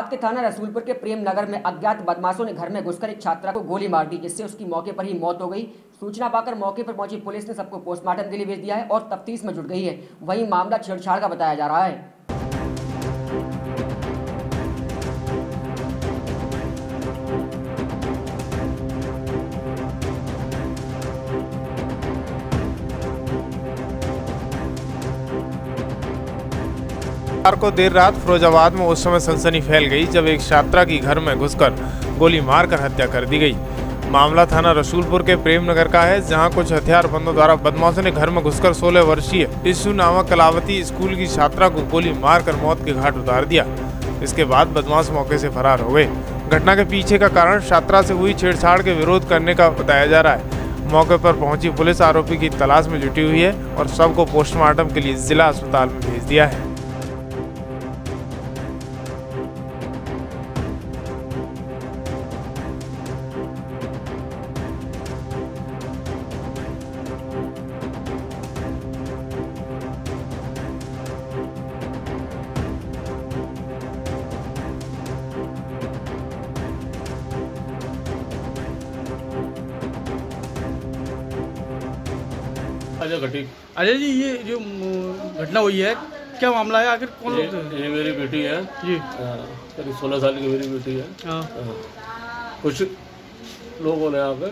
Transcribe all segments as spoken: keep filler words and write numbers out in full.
इलाहाबाद के थाना रसूलपुर के प्रेम नगर में अज्ञात बदमाशों ने घर में घुसकर एक छात्रा को गोली मार दी, जिससे उसकी मौके पर ही मौत हो गई। सूचना पाकर मौके पर पहुंची पुलिस ने सबको पोस्टमार्टम के लिए भेज दिया है और तफ्तीश में जुट गई है। वहीं मामला छेड़छाड़ का बताया जा रहा है। को देर रात फिरोजाबाद में उस समय सनसनी फैल गई जब एक छात्रा की घर में घुसकर गोली मारकर हत्या कर दी गई। मामला थाना रसूलपुर के प्रेम नगर का है, जहां कुछ हथियारबंदों द्वारा बदमाशों ने घर में घुसकर सोलह वर्षीय टिशु नामक कलावती स्कूल की छात्रा को गोली मारकर मौत के घाट उतार दिया। इसके बाद बदमाश मौके से फरार हो गए। घटना के पीछे का कारण छात्रा से हुई छेड़छाड़ के विरोध करने का बताया जा रहा है। मौके पर पहुंची पुलिस आरोपी की तलाश में जुटी हुई है और शव को पोस्टमार्टम के लिए जिला अस्पताल में भेज दिया है। अजय घटी। अजय जी, ये जो घटना हुई है क्या मामला है, आखिर कौन लोग थे? ये मेरी बेटी है जी, करीब सोलह साल की मेरी बेटी है। हाँ। कुछ लोगों ने आकर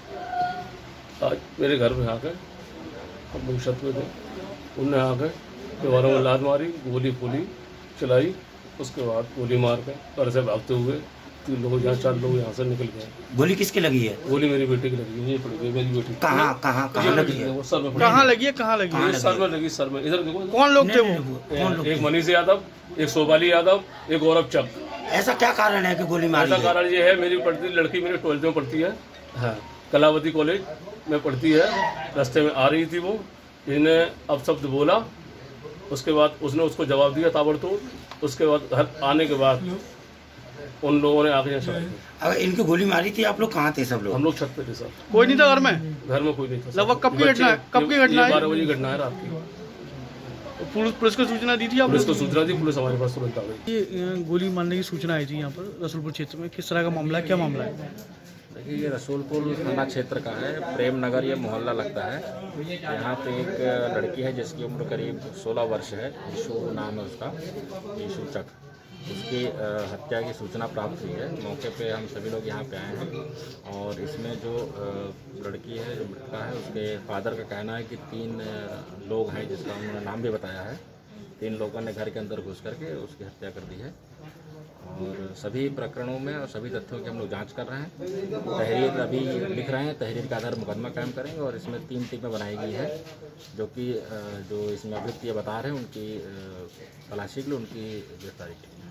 आज मेरे घर में आकर, हम लोग छत पे थे, उनने आकर दीवारों में लात मारी, गोली फूली चलाई। उसके बाद गोली मार कर घर से भागते हुए तीन लोग यहाँ चार लोग यहाँ से निकल गए। गोली किसकी लगी है? गोली मेरी बेटी की लगी है, ये पड़ गई मेरी बेटी। कहाँ कहाँ कहाँ लगी है? वो सर में। कहाँ लगी है? कहाँ लगी है? सर में लगी, सर में। इधर देखो। कौन लोग थे वो? एक मनीष यादव, एक सोबाली यादव, एक गौरव चक। ऐसा क्या कारण है कि गोली मारी? ऐसा कारण ये है, मेरी पढ़ती लड़की मेरी ट्वेल्थ में पढ़ती है, हाँ, कलावती कॉलेज में पढ़ती है। रास्ते में आ रही थी वो, इन्हें अब शब्द बोला, उसके बाद उसने उसको जवाब दिया ताबड़तोड़। उसके बाद घर आने के बाद उन लोगों ने आगे चढ़ाई। अगर इनकी गोली मारी थी, आप लोग कहाँ थे? सब लोग हम लोग छत पे थे सर। कोई नहीं था घर में? घर में कोई नहीं था। लगभग कब की घटना है? कब की घटना है? बारह बजे घटना है रात की। पुलिस पुलिस को सूचना दी थी? पुलिस को सूचना दी, पुलिस हमारे पास तुरंत आ गई। ये गोली मारने की सूचना आई थी यहाँ पर रसूलपुर क्षेत्र में, किस तरह का मामला है, क्या मामला है? देखिए, ये रसूलपुर थाना क्षेत्र का है, प्रेम नगर ये मोहल्ला लगता है। यहाँ पे एक लड़की है जिसकी उम्र करीब सोलह वर्ष है, यीशु नाम है उसका, यीशु चक। उसकी हत्या की सूचना प्राप्त हुई है। मौके पे हम सभी लोग यहाँ पे आए हैं और इसमें जो लड़की है, जो मृतका है, उसके फादर का कहना है कि तीन लोग हैं, जिसका उन्होंने नाम भी बताया है। तीन लोगों ने घर के अंदर घुस करके उसकी हत्या कर दी है और सभी प्रकरणों में और सभी तथ्यों की हम लोग जांच कर रहे हैं। तहरीर अभी लिख रहे हैं, तहरीर के आधार मुकदमा कायम करेंगे और इसमें तीन टीमें बनाई गई है, जो कि जो इसमें अभियुक्त ये बता रहे हैं, उनकी तलाशी के लिए उनकी गिरफ्तारी की।